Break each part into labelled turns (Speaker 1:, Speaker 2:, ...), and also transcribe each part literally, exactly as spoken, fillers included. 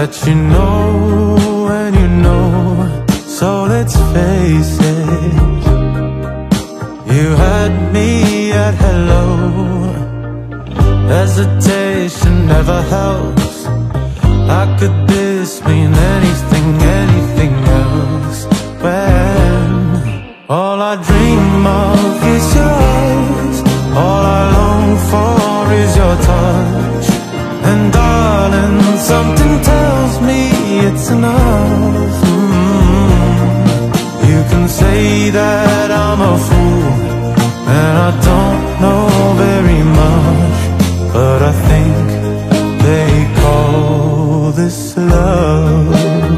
Speaker 1: that you know and you know, so let's face it. You had me at hello. Hesitation never helps. How could this mean anything, anything else? When all I dream of is yours, all I long for is your touch. And darling, something tells me it's enough. mm-hmm. You can say that I'm a fool and I don't know very much, but I think they call this love.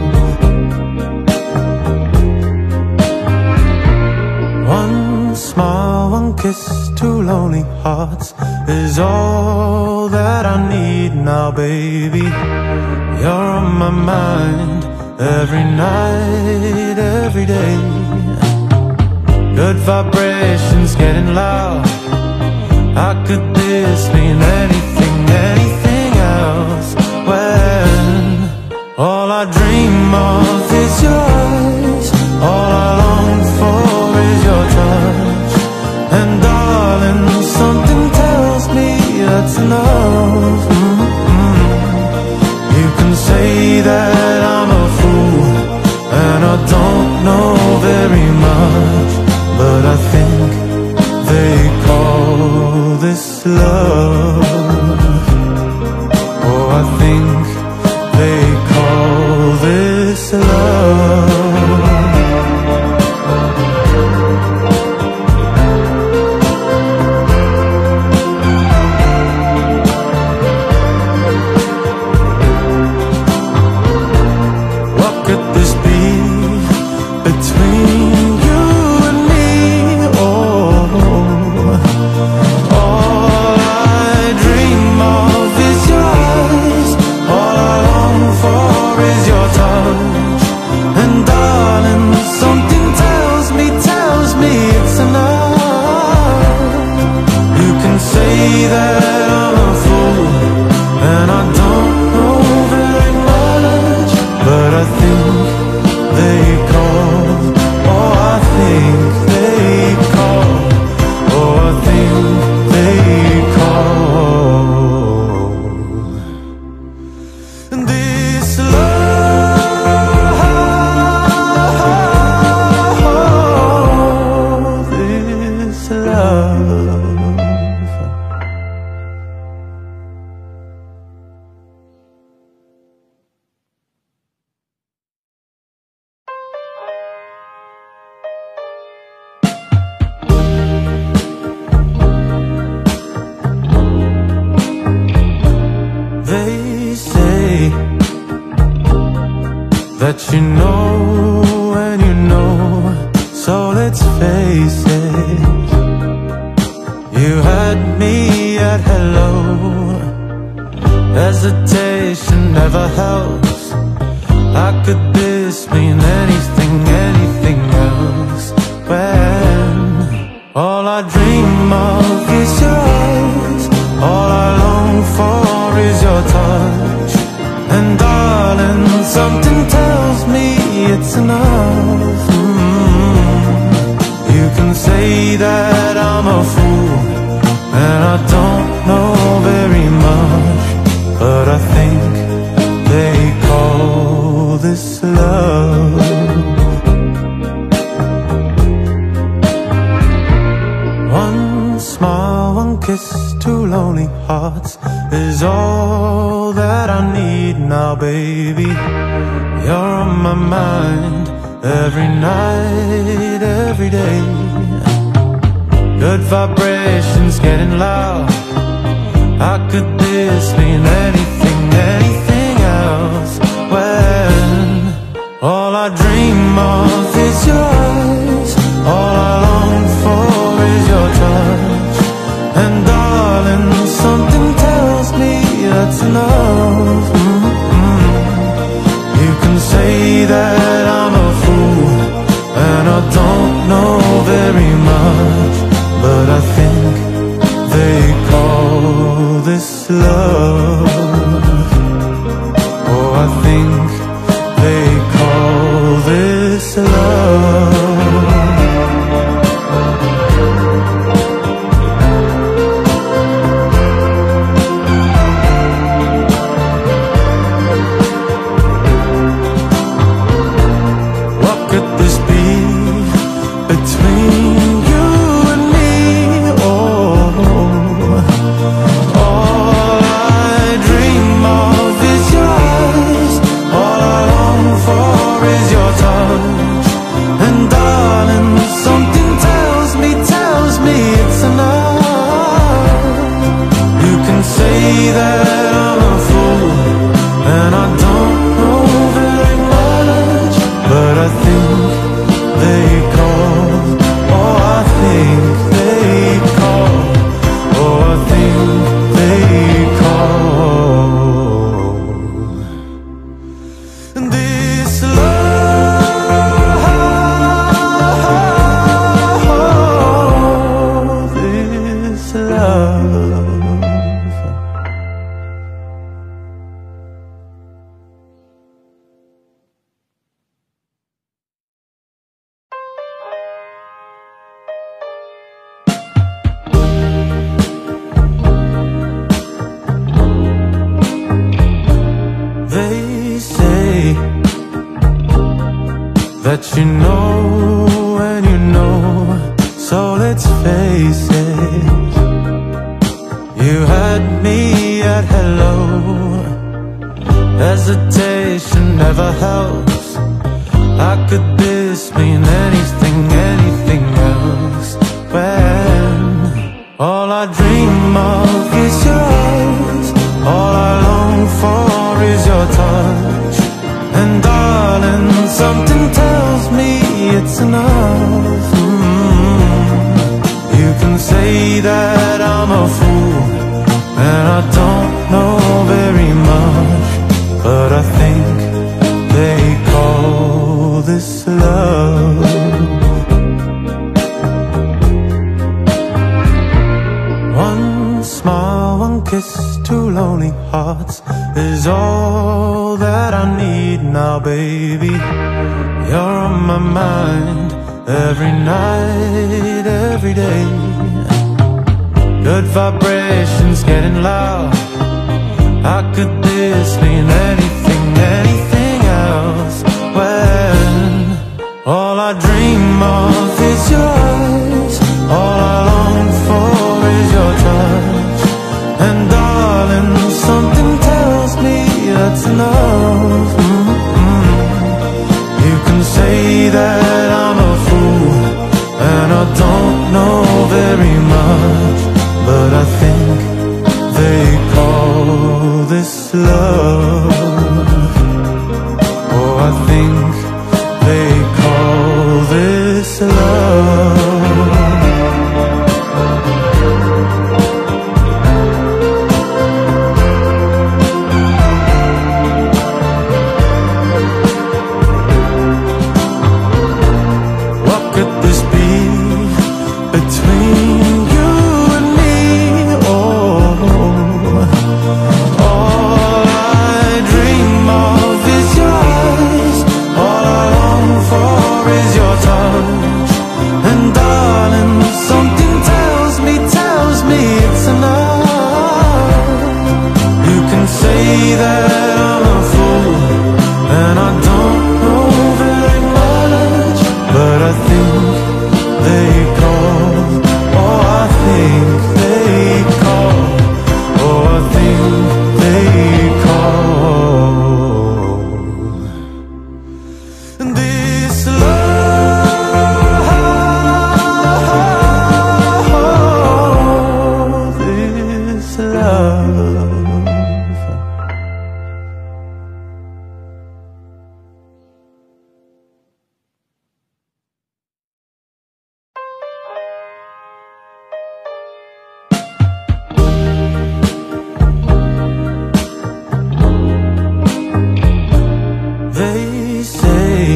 Speaker 1: One smile, one kiss, two lonely hearts is all that I need now, baby. You're on my mind every night, every day. Good vibrations getting loud. How could this mean anything, anything else? When all I dream of is yours, all I long for is your touch. And darling, something tells me that's enough. mm-hmm. You can say that I'm a fool and I don't know very much, but I think they call this love. Oh, I think they call this love. That you know and you know, so let's face it. You had me at hello. Hesitation never helps. How could this mean anything, anything else? When all I dream of is yours, all I long for is your touch. And darling, something tells me it's enough. mm-hmm. You can say that I'm a fool and I don't know very much, but I think they call this love. One smile, one kiss, two lonely hearts is all that I need now, baby. You're on my mind every night, every day. Good vibrations getting loud. How could this mean anything, anything else? When all I dream of is yours, all I long for is your touch. And darling, something tells me that's enough. mm-hmm. You can say that I'm a fool and I don't know very much, but I think they call this love. Oh, I think that you know and you know, so let's face it. You had me at hello. Hesitation never helps. How could this mean anything, anything else? When all I dream of is yours, all I long for is your touch. And darling, something tells me it's enough. mm-hmm. You can say that I'm a fool and I don't know very much, but I think they call this love. One smile, one kiss, two lonely hearts is all that I need now, baby. You're on my mind every night, every day. Good vibrations getting loud. How could this mean anything, anything else? When all I dream of is yours, all I long for is your touch. And darling, something tells me that's enough. mm-hmm. You can say that I'm a fool and I don't know very much, but I think they call this love. Oh, I think they call this love. What could this be between you and me? Oh, all I dream of is yours, all I long for is your touch. And darling, something tells me, tells me it's enough. You can say that I'm a fool and I don't know very much, but I think they call, oh I think they call, oh I think they call this love, this love. They say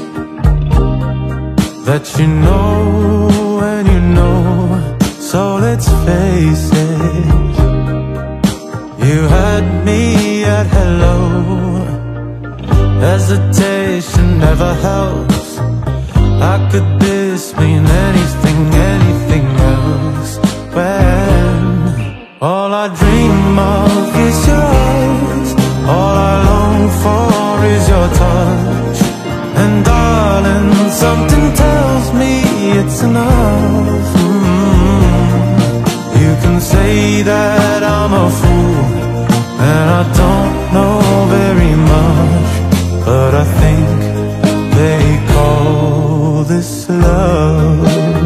Speaker 1: that you know and you know, so let's face it. You had me at hello. Hesitation never helps. How could this mean anything, anything else? When all I dream of is yours, all I long for is your touch. And darling, something tells me it's enough. mm-hmm. You can say that I'm a fool and I don't know very much, but I think they call this love.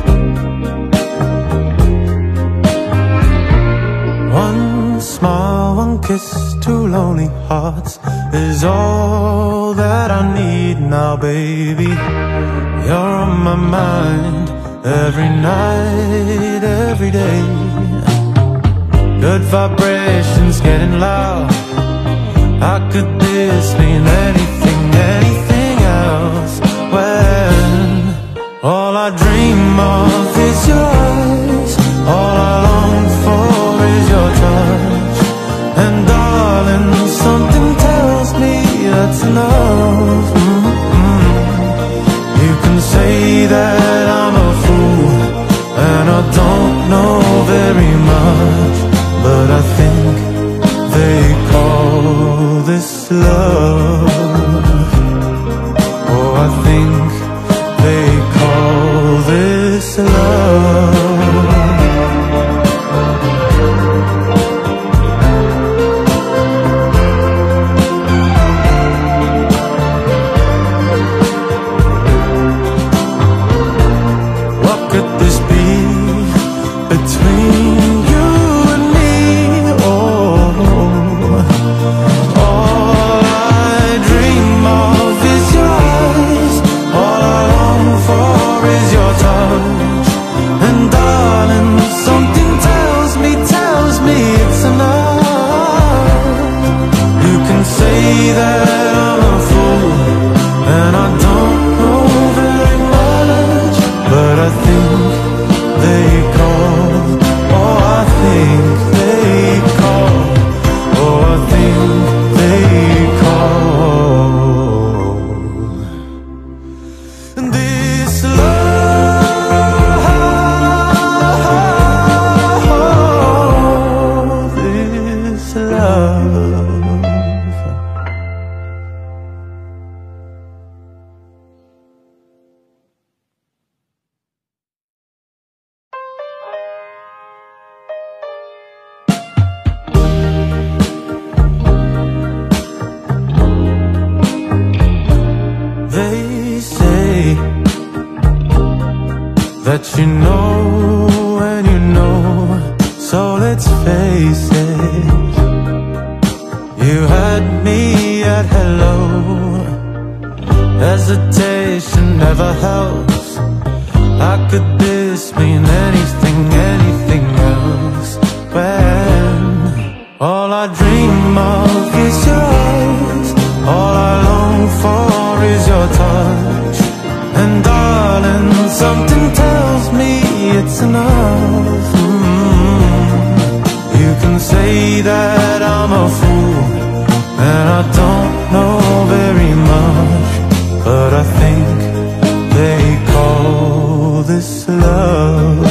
Speaker 1: One smile, one kiss, two lonely hearts is all that I need now, baby. You're on my mind every night, every day. Good vibrations getting loud. How could this mean anything, anything else? When all I dream of is yours, all I long for is your touch. And darling, something tells me that's enough. mm-hmm. You can say that I'm a fool and I don't know very much, but I think they call this love. Oh, I think you know and you know, so let's face it. You had me at hello. Hesitation never helps. How could this mean anything, anything else? When all I dream of is yours, all I long for is your touch. And darling, something tells me it's enough. mm-hmm. You can say that I'm a fool and I don't know very much, but I think they call this love.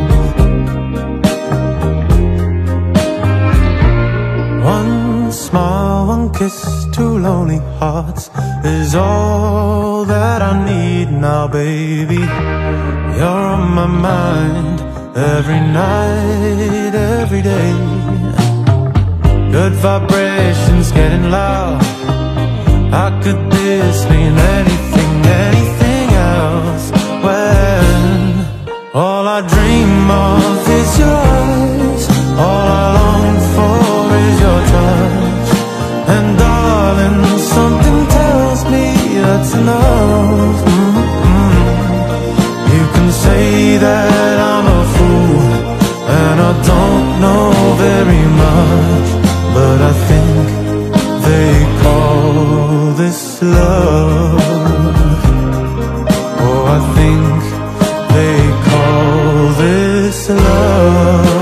Speaker 1: One smile, one kiss, two lonely hearts is all that I need now, baby. You're on my mind every night, every day. Good vibrations getting loud. How could this mean anything, anything else? When all I dream of is yours, all I long for is your touch. And darling, something tells me that's enough. mm-hmm. You can say that I'm a fool and I don't know very much, but I think they call this love. Oh, I think they call this love.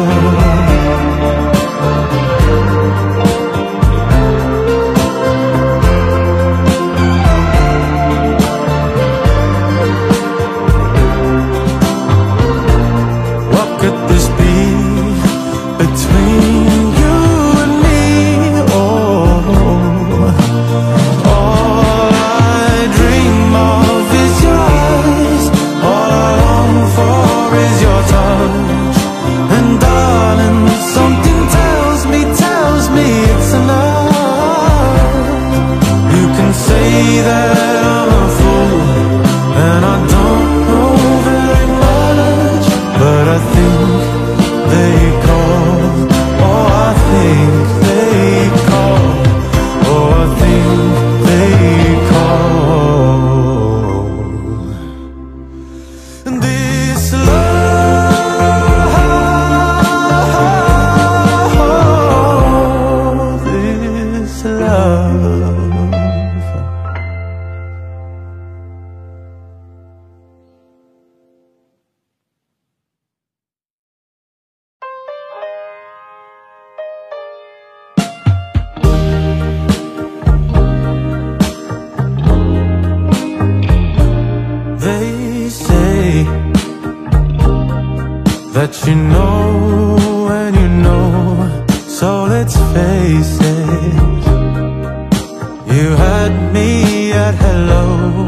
Speaker 1: That you know and you know, so let's face it. You had me at hello.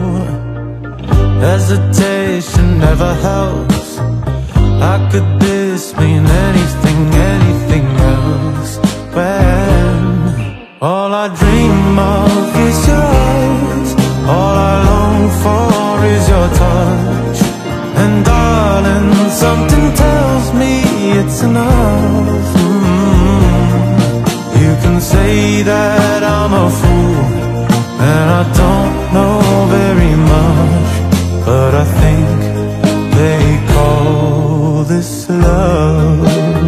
Speaker 1: Hesitation never helps. How could this mean anything, anything else? When all I dream of is yours, all I long for is your touch. And darling, something tells me it's enough. mm-hmm. You can say that I'm a fool and I don't know very much, but I think they call this love.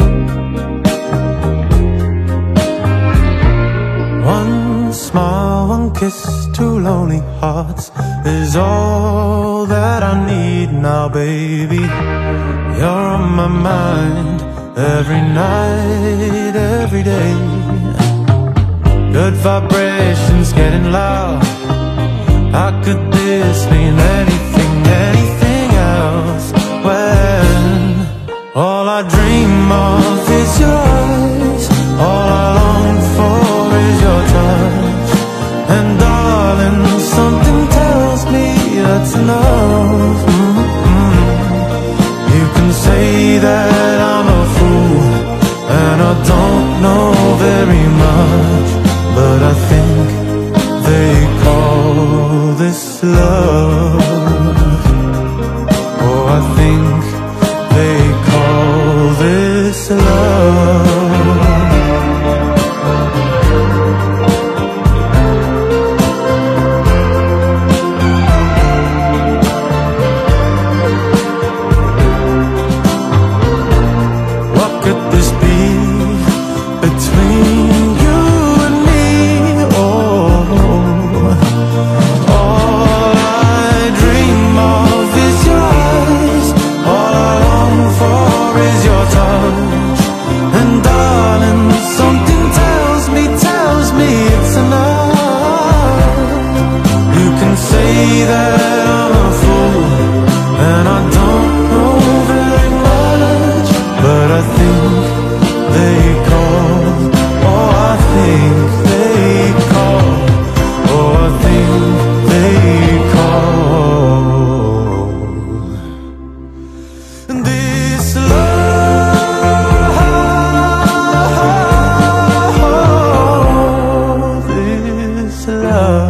Speaker 1: One smile, one kiss, two lonely hearts is all that I need now, baby. You're on my mind every night, every day. Good vibrations getting loud. How could this mean anything, anything else? When all I dream of is yours, all I long for is your touch. And darling, something tells me that's enough. mm-hmm. You can say that I'm a fool and I don't know very much, but I think they call this love. Oh, I think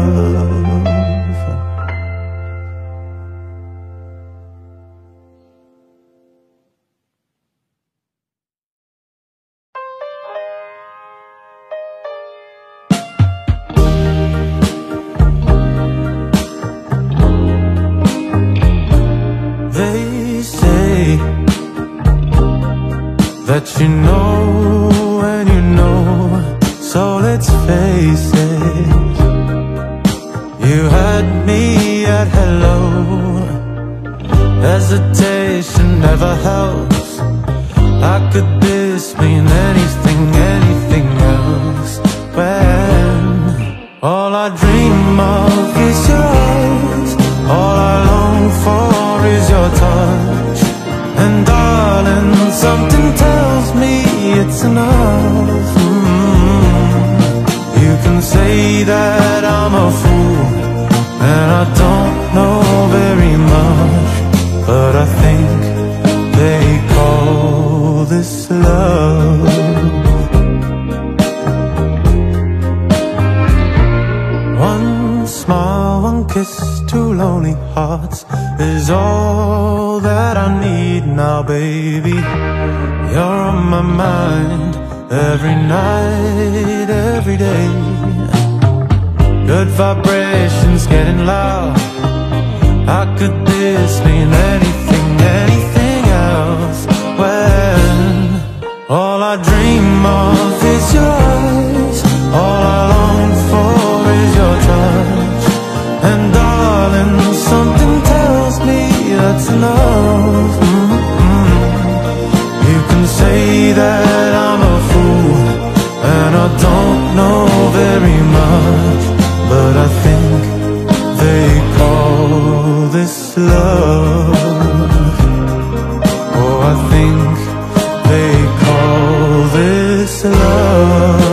Speaker 1: They say that you know and you know, so let's face it. You had me at hello. Hesitation never helps. How could this mean anything, anything else? When all I dream of is your eyes, all I long for is your touch. And darling, something tells me it's enough. mm. You can say that I'm a fool and I don't know very much, but I think they call this love. One smile, one kiss, two lonely hearts is all that I need now, baby. You're on my mind every night, every day. Good vibrations getting loud. How could this mean anything, anything else? When all I dream of is your eyes, all I long for is your touch. And darling, something tells me that's enough. mm-hmm. You can say that I'm a fool and I don't know very much, but I think they call this love. Oh, I think they call this love.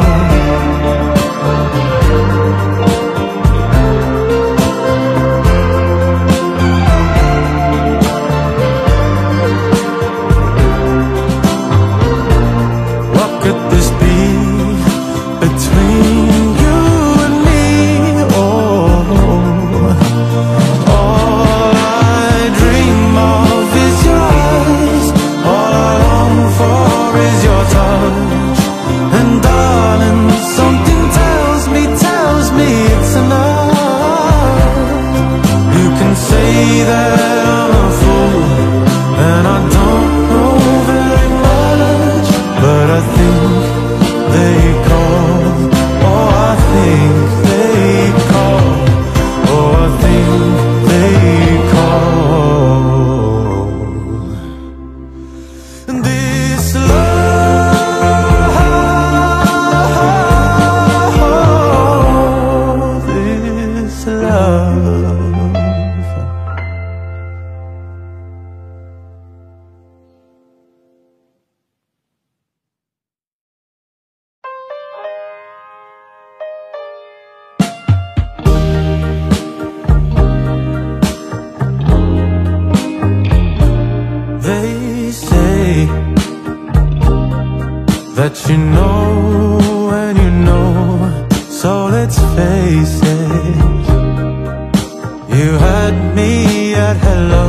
Speaker 1: That you know and you know, so let's face it. You had me at hello.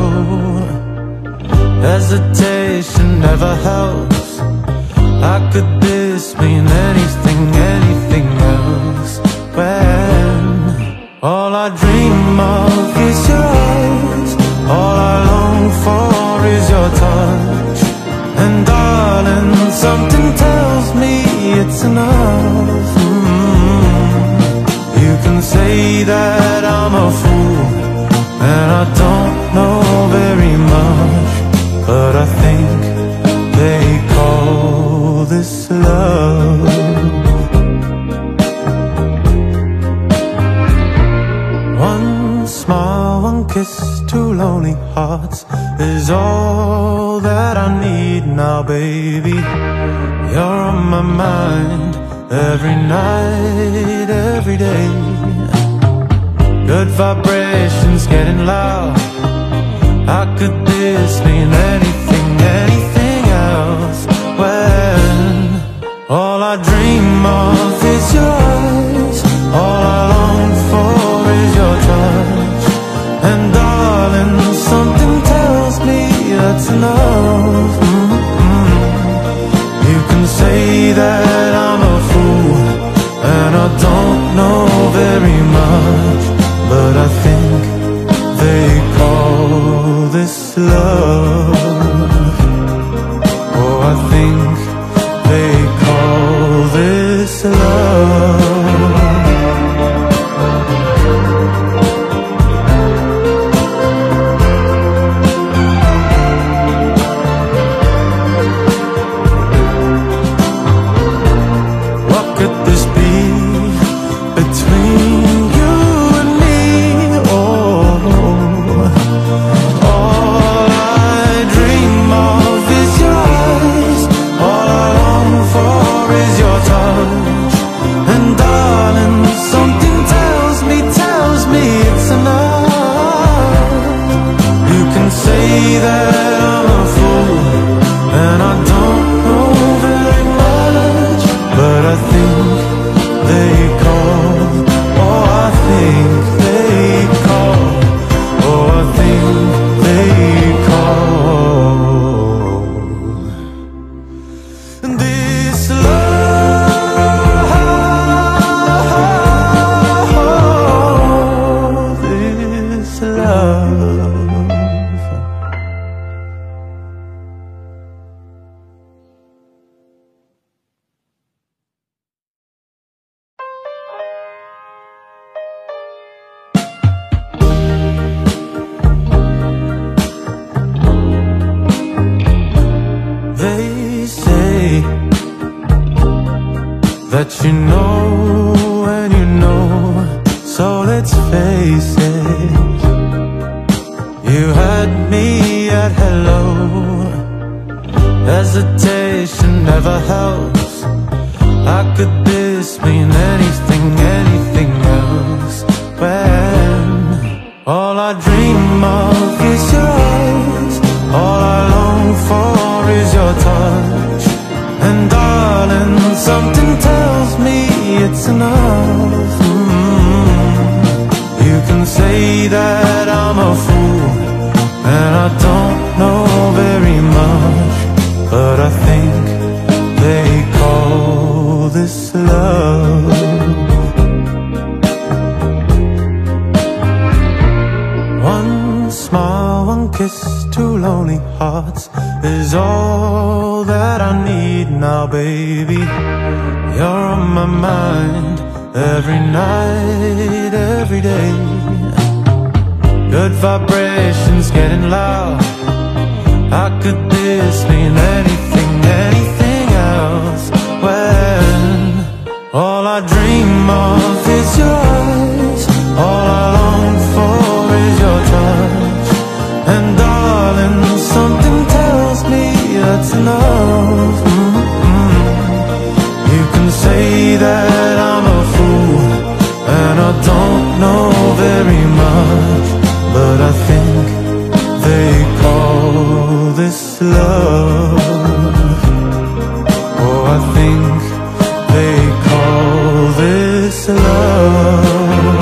Speaker 1: Hesitation never helps. How could this mean anything, anything else? When all I dream of is your eyes, all I long for is your touch. And darling, something tells me it's enough. mm. You can say that I'm a fool and I don't know very much, but I think they call this love. One smile, one kiss, two lonely hearts is all that I need now, baby. You're on my mind every night, every day. Good vibrations getting loud. How could this mean anything, anything else? When all I dream of is your eyes, all I long for let's face it, you had me at hello. Hesitation never helps. How could this mean anything, anything else? When all I dream of is your eyes, all I long for is your touch. And darling, something tells me it's enough. mm-hmm. You can say that I'm a fool and I don't know very much, but I think they call this love. One smile, one kiss, two lonely hearts is all that I need now, baby. You're on my mind every night, every day. Good vibrations getting loud. How could this mean anything, anything else? When all I dream of is your eyes, all I long for is your touch. And darling, something tells me that's enough. mm-hmm. You can say that I'm a fool and I don't know very much, but I think they call this love. Oh, I think they call this love.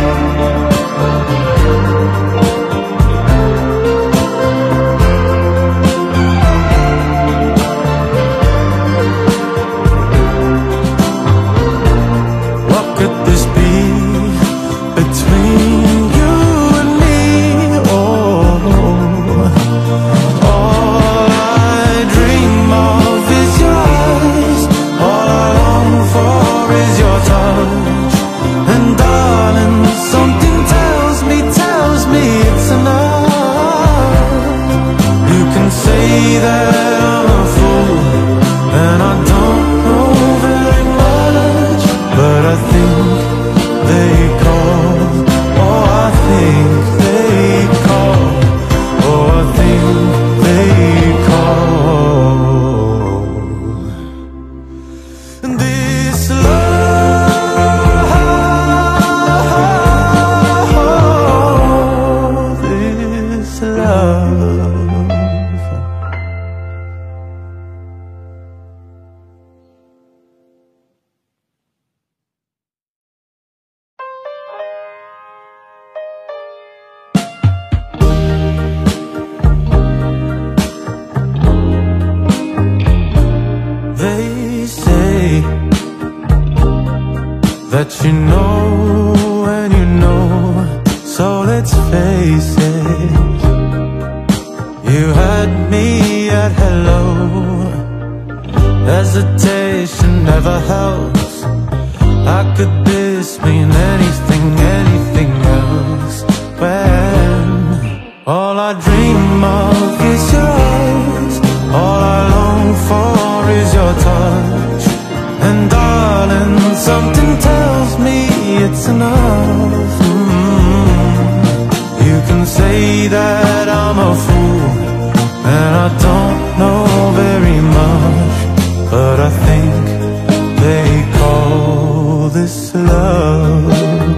Speaker 1: What could this be between you and me? Oh, all I dream of is your eyes, all I long for is your touch. And darling, something tells me, tells me it's enough. You can say that I'm a fool and I don't know very much, but I think they call, oh I think they call, oh I think they call this love, this love. They say that you know and you know, so let's face it, you had me at hello. Hesitation never helps. How could this mean anything, anything else? When all I dream of is your eyes, all I long for is your touch. And darling, something tells me it's enough. mm-hmm. You can say that I'm a fool and I don't know very much, but I think they call this love.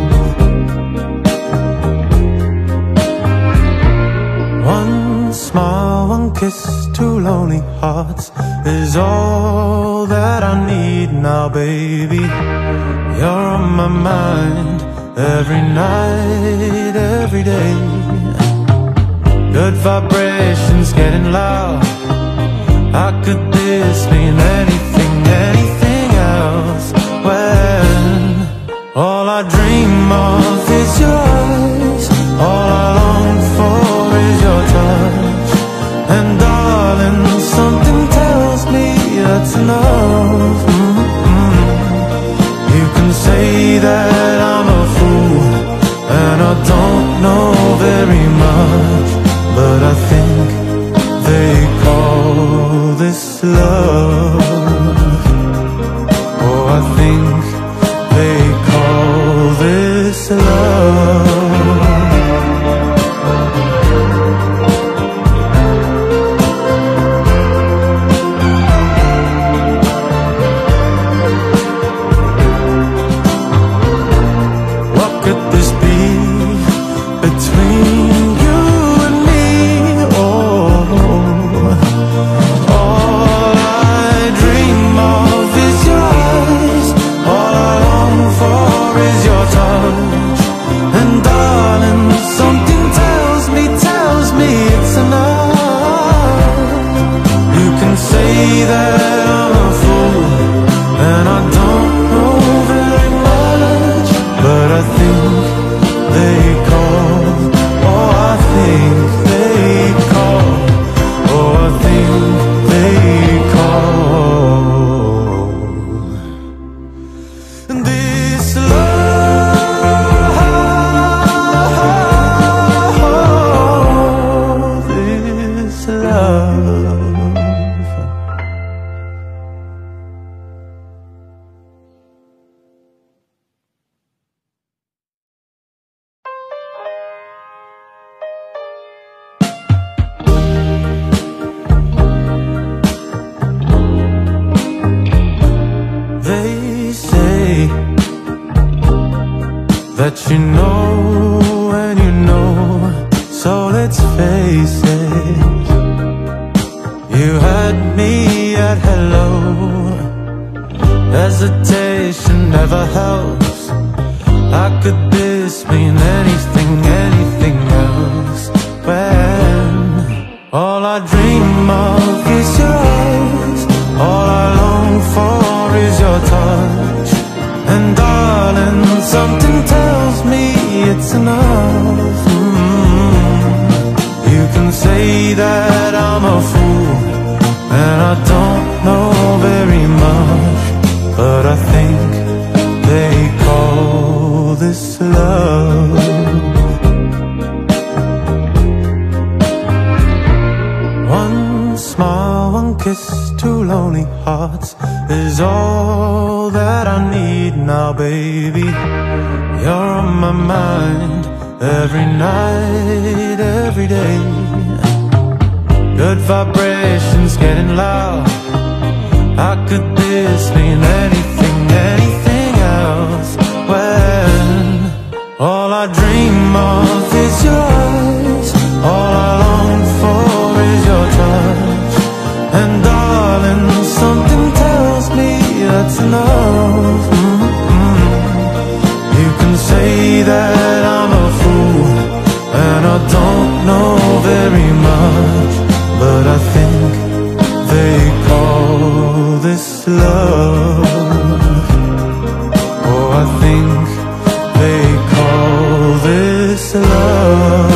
Speaker 1: One smile, one kiss, two lonely hearts is all that I need now, baby. You're on my mind every night, every day. Good vibrations getting loud. How could this mean anything, anything else? When all I dream of is your eyes, all I long for is your touch. And darling, something tells me that's enough. mm-hmm. You can say that I'm a fool and I don't know very much, but I think they call this love. Oh, I think they call this love. that you know and you know, so let's face it. You had me at hello. Hesitation never helps. How could this mean anything, anything else? When all I dream of is your eyes, all I long for is your touch. And darling, something tells me it's enough. mm-hmm. You can say that I'm a fool and I don't know very much, but I think they call this love. One smile, one kiss, two lonely hearts is all that I need now, baby. You're on my mind every night, every day. Good vibrations getting loud. How could this mean anything, anything else? When all I dream of is your eyes, all I long for is your touch. And darling, something tells me that's enough. mm-hmm. You can say that I'm a fool and I don't know very much, but I think they call this love. Oh, I think they call this love.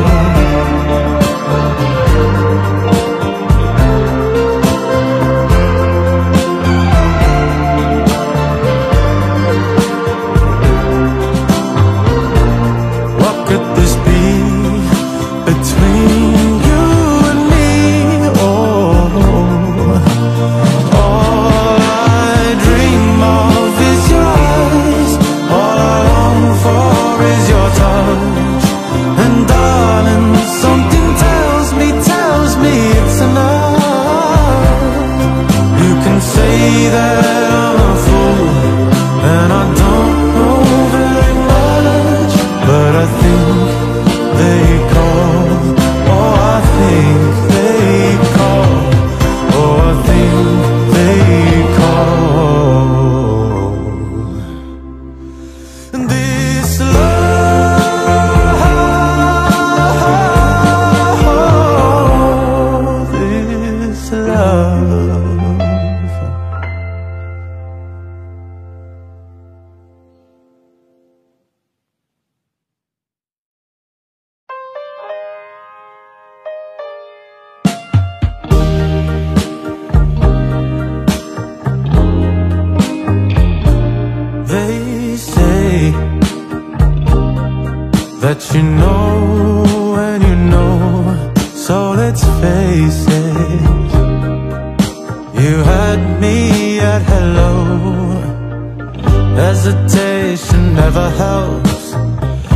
Speaker 1: That you know and you know, so let's face it. You had me at hello. Hesitation never helps.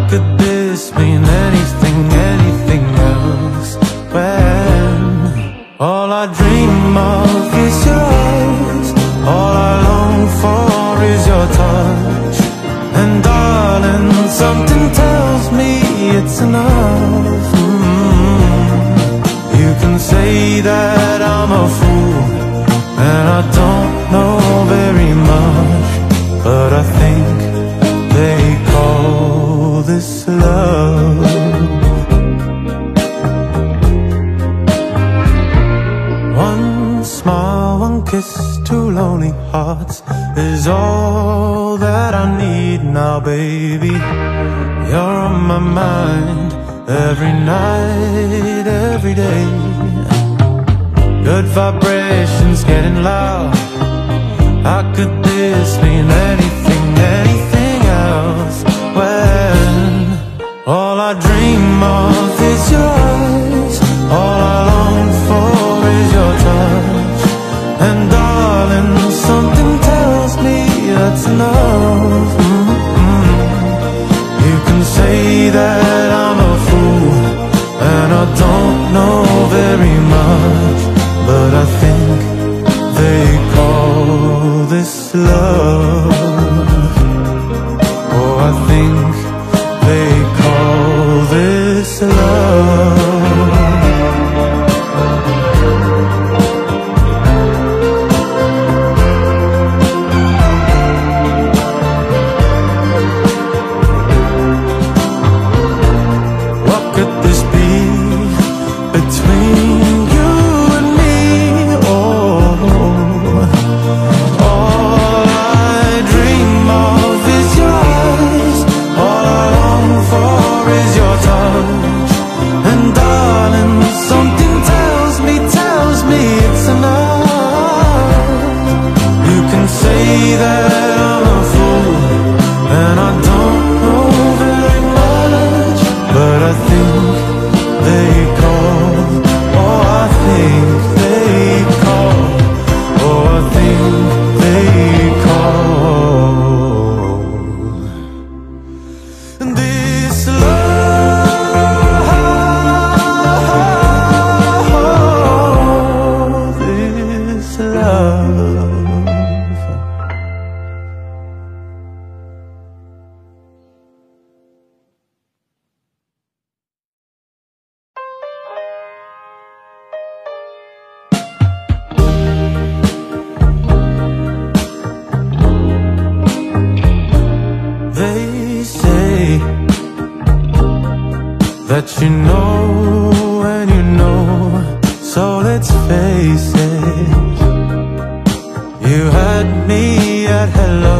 Speaker 1: could this mean anything, anything else? When all I dream of is your eyes, all I long for is your touch. And darling, something tells me it's enough. mm-hmm. You can say that I'm a fool and I don't know very much, but I think they call this love. One smile, one kiss, two lonely hearts is all that I need now, baby. You're on my mind every night, every day. Good vibrations getting loud. How could this mean anything, anything else? When all I dream of is your eyes, all I long for is your touch. And darling, something tells me that's enough. mm-hmm. You can say that I'm a fool and I don't know very much, but I think they call this love. Oh, I think they call this love. What could this be between you and me? Oh, all I dream of is your eyes, all I long for is your touch. And darling, something tells me, tells me it's enough. You can say that I'm a fool and I don't know very much, but I think they call, oh I think they call, oh I think they call this love, this love. They say that you know and you know, so let's face it. You had me at hello.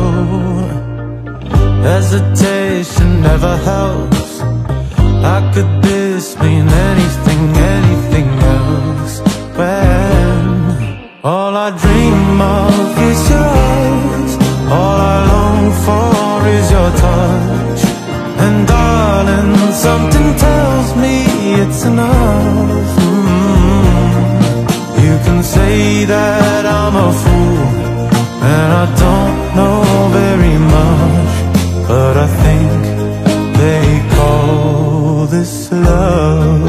Speaker 1: Hesitation never helps. How could this mean anything, anything else? When all I dream of is your eyes, all I long for is your touch. And darling, something tells me it's enough. mm-hmm. You can say that I'm a fool and I don't know very much, but I think they call this love.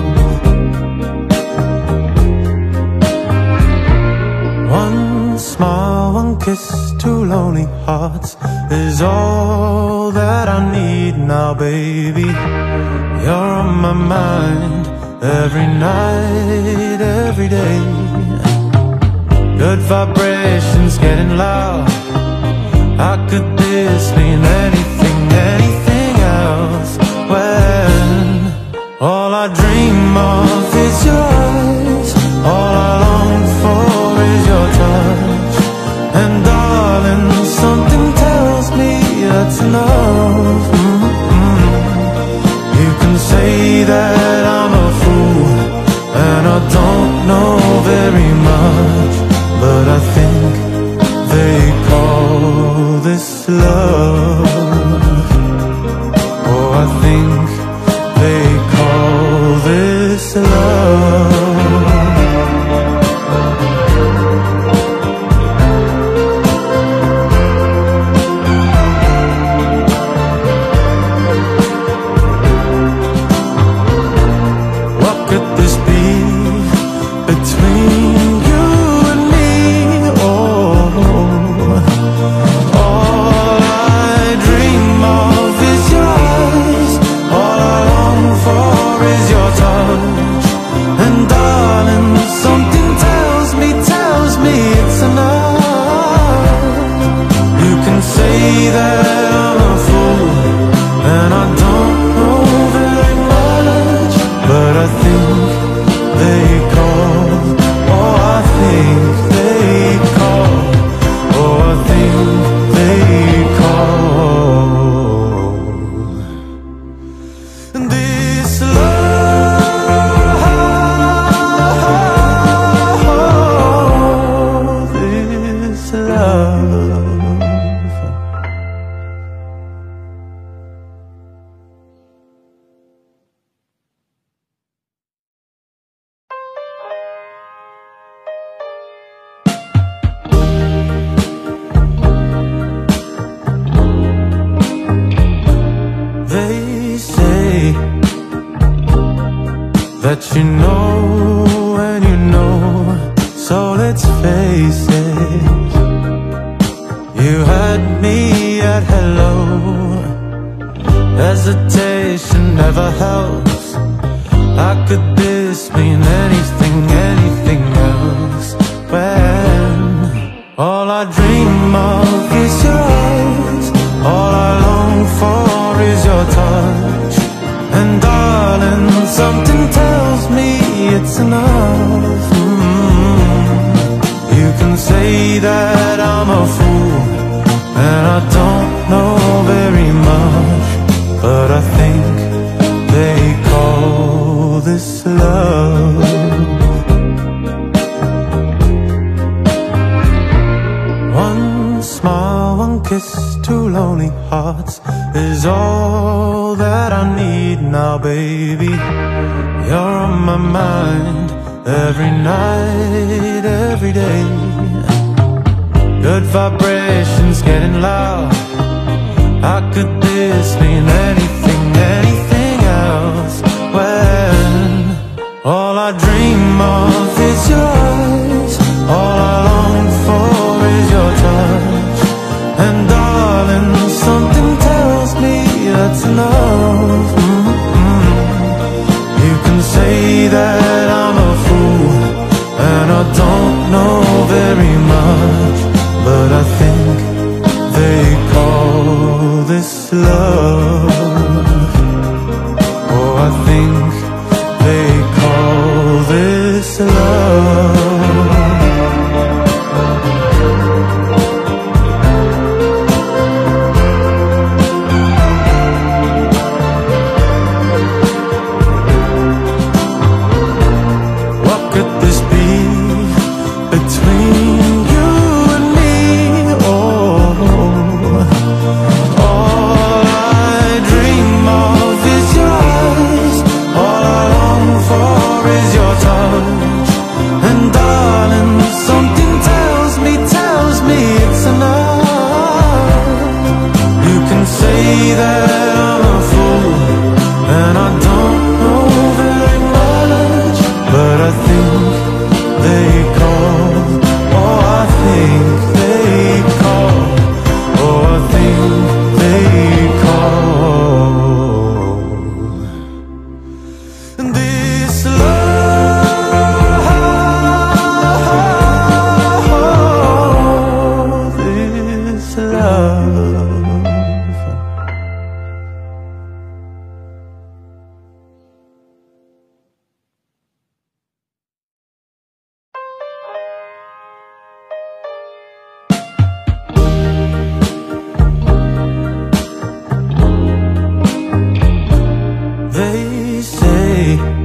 Speaker 1: One smile, one kiss, two lonely hearts is all that I need now, baby. You're on my mind every night, every day. Good vibrations getting loud. How could this mean anything, anything else? When all I dream of is your eyes, all I long for is your touch. And darling, something tells me that's enough. mm-hmm. You can say that I'm a fool and I don't know very much, but I think they call this love. that you know and you know. So let's face it, you had me at hello. Hesitation never helps. How could this mean anything, anything else? When all I dream of is your eyes, all I long for is your touch. And darling, something tells me it's enough. mm-hmm. You can say that I'm a fool and I don't know very much, but I think they call this love. One smile, one kiss, two lonely hearts is all that I need now, baby. You're on my mind every night, every day. Good vibrations getting loud. How could this mean anything, anything else? When all I dream of is your eyes, all I long for is your touch. And darling, something tells me that's enough. mm-hmm. You can say that I'm a fool and I don't know very much, but I think they call this love. Oh, I think they call this love. What could this be between you and me? Oh, all I dream of is your eyes, all I long for is your touch. And darling, something tells me, tells me it's enough. You can say that I'm a fool and I don't know very much, but I think they call, oh I think they call, oh I think they call this love, this love. They say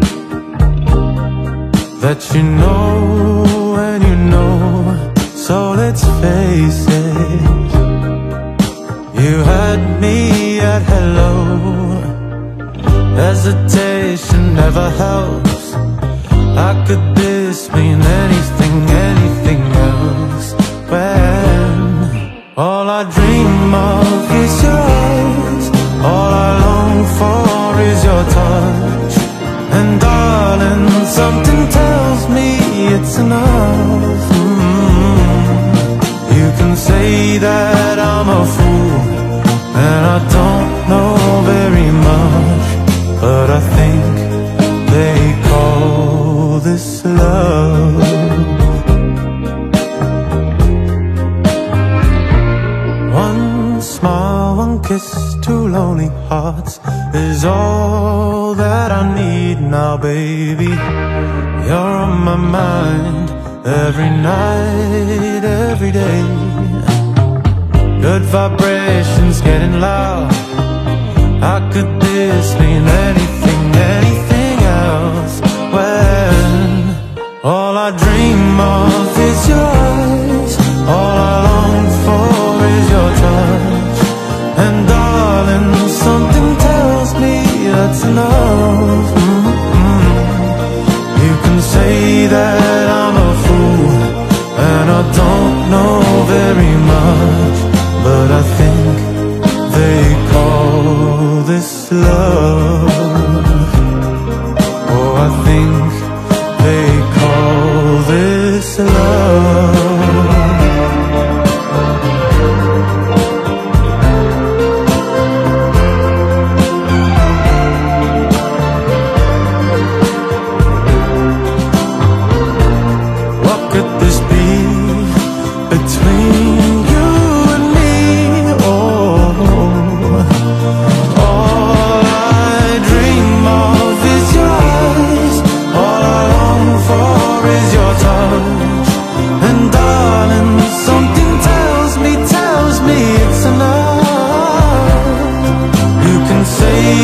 Speaker 1: that you know and you know, so let's face it, you had me at hello. Hesitation never helps. How could this mean anything, anything else? When all I dream of is your eyes, all I long for is your touch. And darling, something tells me it's enough. mm-hmm. You can say that I'm a fool and I don't know very much, but I think they call this love. One smile, one kiss, two lonely hearts is all that I need now, baby. You're on my mind every night, every day. Good vibrations getting loud. How could this mean anything, anything else? When all I dream of is your eyes, all I long for is your touch. And darling, something tells me that's enough. mm-hmm. You can say that I'm a fool and I don't know very much, but I think they call this love. Oh, I think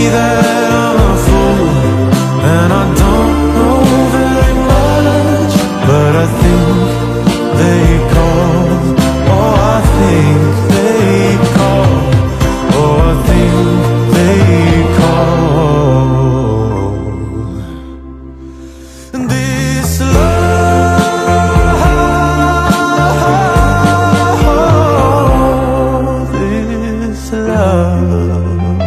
Speaker 1: that I'm a fool, and I don't know very much, but I think they call, oh I think they call, oh I think they call. This love, this love.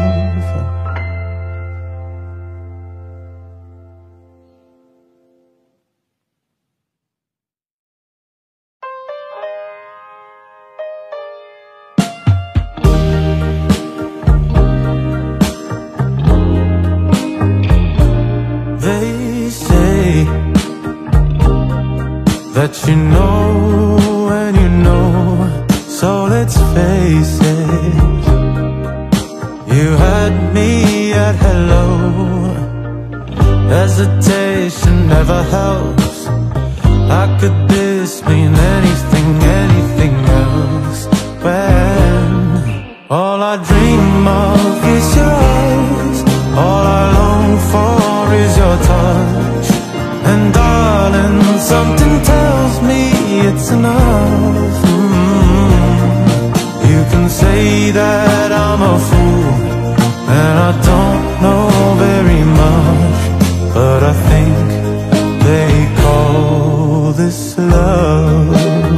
Speaker 1: They say that you know and you know, so let's face it. You had me at hello. Hesitation never helps. How could this mean anything, anything else? When all I dream of is your eyes, all I long for is your touch, and darling, something tells me it's enough. mm-hmm. You can say that I'm a fool, and I don't know very much, but I think they call this love.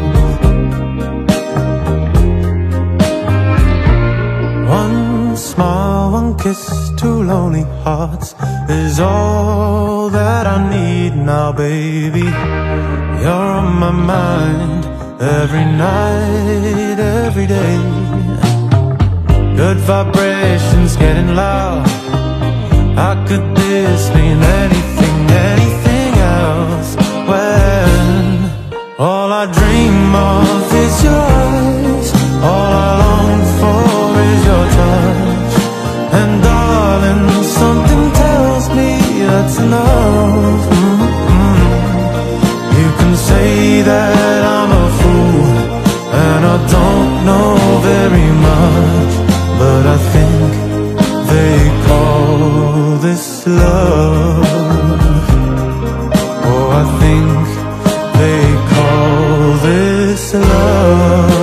Speaker 1: One smile, one kiss, two lonely hearts is all that I need now, baby. You're on my mind every night, every day. Good vibrations getting loud. How could this mean anything, anything else? When all I dream of is your eyes, all I long for is your touch, and darling, something tells me that's enough. mm-hmm. You can say that I'm a fool, and I don't know very much, but I think they call this love. Oh, I think they call this love.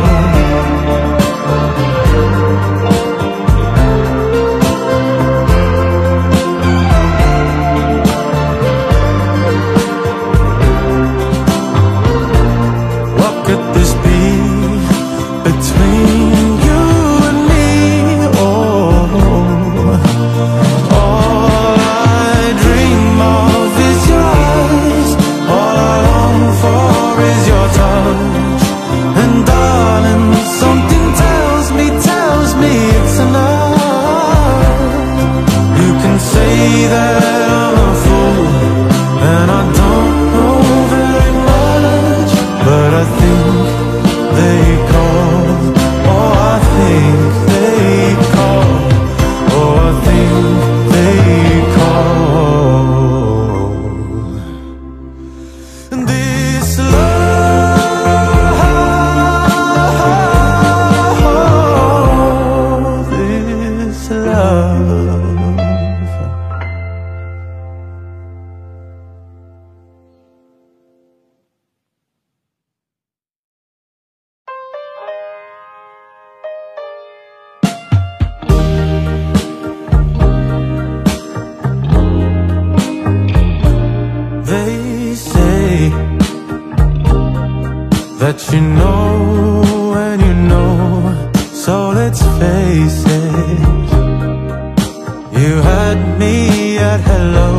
Speaker 1: That you know and you know, so let's face it. You had me at hello.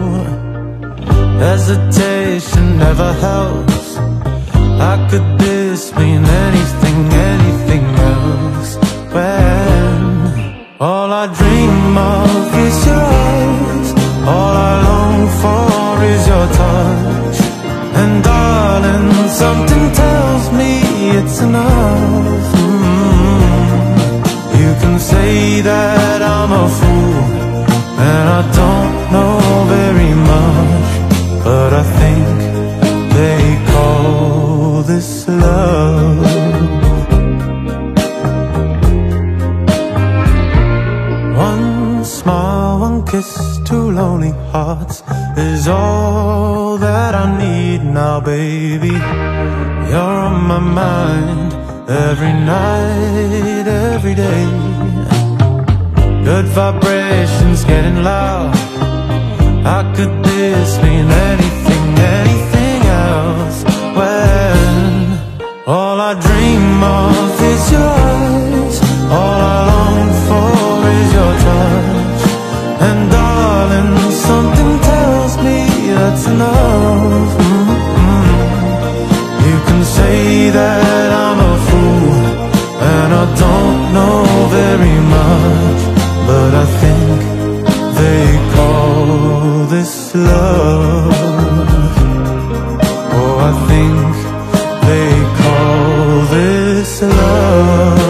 Speaker 1: Hesitation never helps. How could this mean anything, anything else? When all I dream of is your eyes, all I long for is your touch, and darling, something tells me it's enough. mm-hmm. You can say that I'm a fool, and I don't know very much, but I think they call this love. One smile smile, one kiss, two lonely hearts is all that I need now, baby. You're on my mind every night, every day. Good vibrations getting loud. How could this mean anything, anything else? When all I dream of is your eyes, all I long for is your touch. And darling, something tells me that's enough. Mm-hmm. You can say that I'm a fool and I don't know very much, but I think they call this love. Oh, I think they call this love.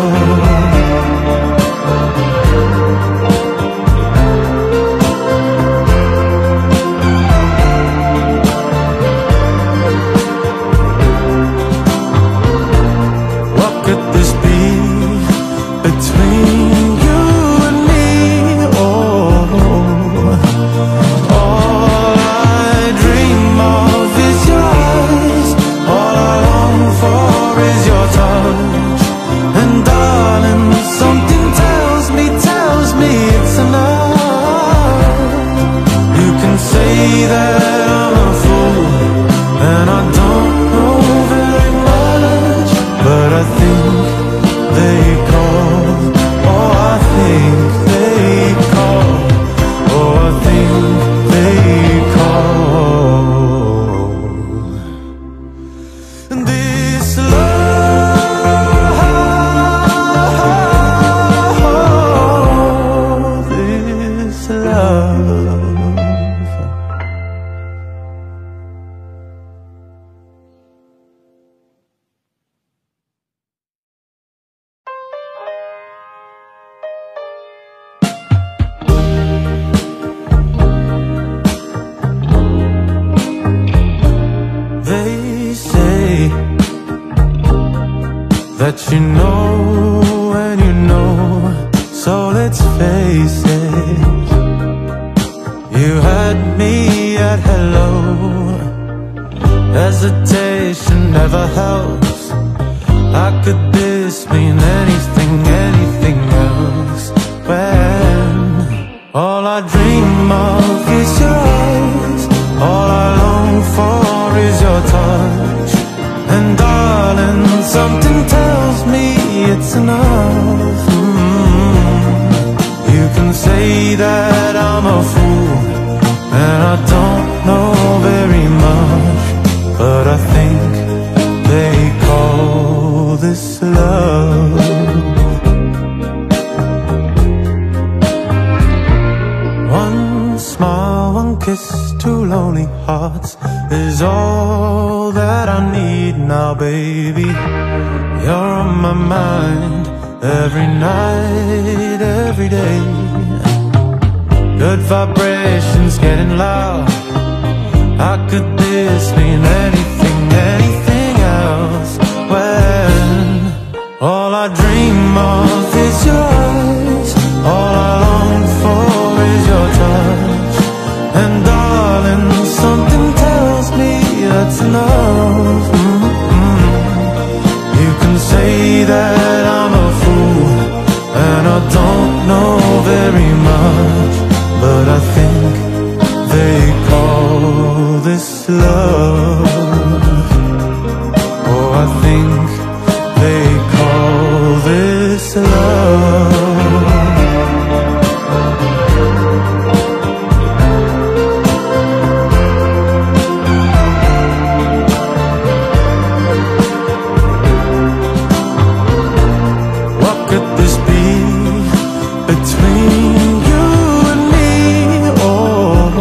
Speaker 1: What could this be between you and me? Oh, all I dream of is your eyes, all I long for is your touch. And darling, something tells me, tells me it's enough. You can say that I'm a fool and I don't know very much, but I think they call, oh I think they call, oh I think they call this love, this love. They say that you know and you know, so let's face it. You had me at hello. Hesitation never helps. How could this mean anything, anything else? When all I dream of is your eyes, all I long for is your touch. And darling, something tells me it's enough. Mm-hmm. You can say that I'm a fool and I don't know very much, but I think they call this love. One smile, one kiss, two lonely hearts is all that I need now, baby. You're on my mind every night, every day. Good vibrations getting loud. How could this mean anything, anything else? When all I dream of is your eyes, all I long for is your touch. And darling, something tells me that's enough. Mm-hmm. You can say that I'm a fool and I don't know very much, but I think they call this love. Oh, I think they call this love. Between you and me, oh,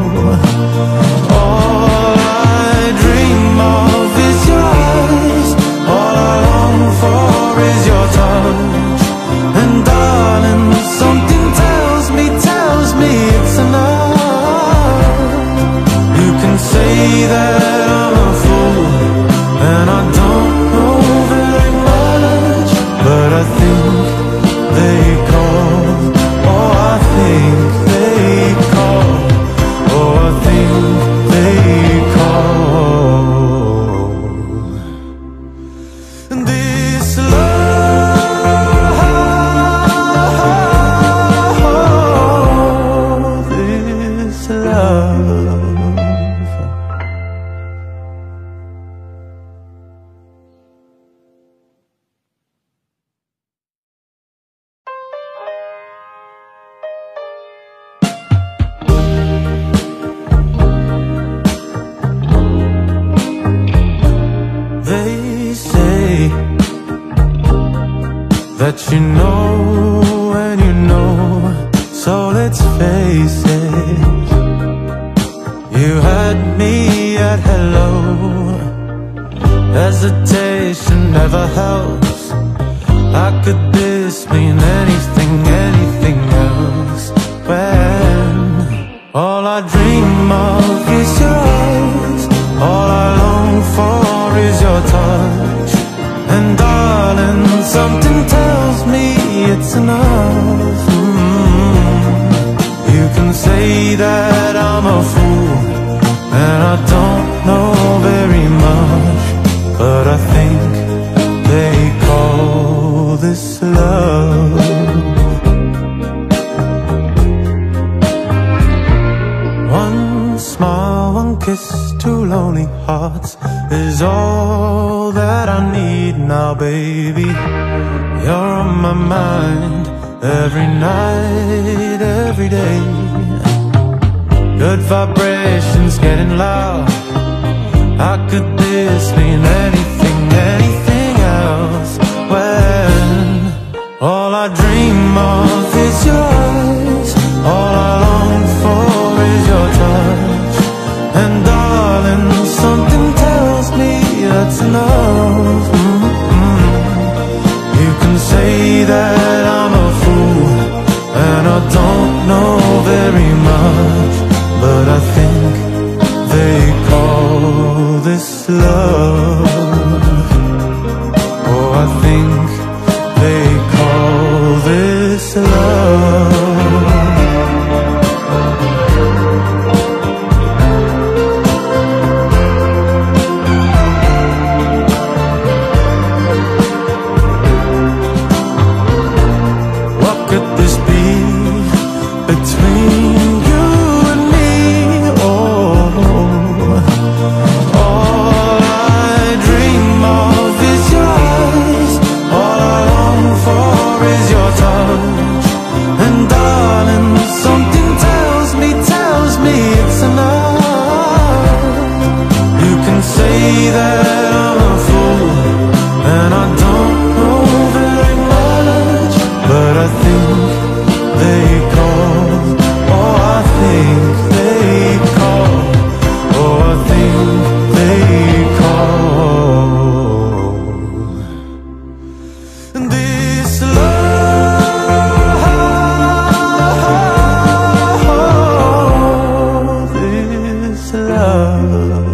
Speaker 1: all I dream of is your eyes, all I long for is your touch. And darling, something tells me, tells me it's enough. You can say that I'm a fool and I don't know very much, but I think they call, oh I think that you know and you know. So let's face it, you had me at hello. Hesitation never helps. How could this mean anything, anything else? When all I dream of is your eyes, all I long for is your touch. And darling, something tells me it's enough. mm-hmm. You can say that I'm a fool and I don't know very much, but I think they call this love. One smile, one kiss, two lonely hearts is all that I need now, baby. You're on my mind every night, every day. Good vibrations getting loud. How could this mean anything, anything else? When all I dream of is your eyes, all I long for is your touch. And darling, something tells me that's enough. mm-hmm. You can say that I'm a fool and I don't know very much, but I think they call this love. Oh, I think they call this love. What could this be between you and me? Oh, all I dream of is your eyes, all I long for is your touch. And darling, something tells me, tells me it's enough. You can say that I'm a fool and I don't know very much, but I think they call, oh I think they call, oh I think they call this love, this love.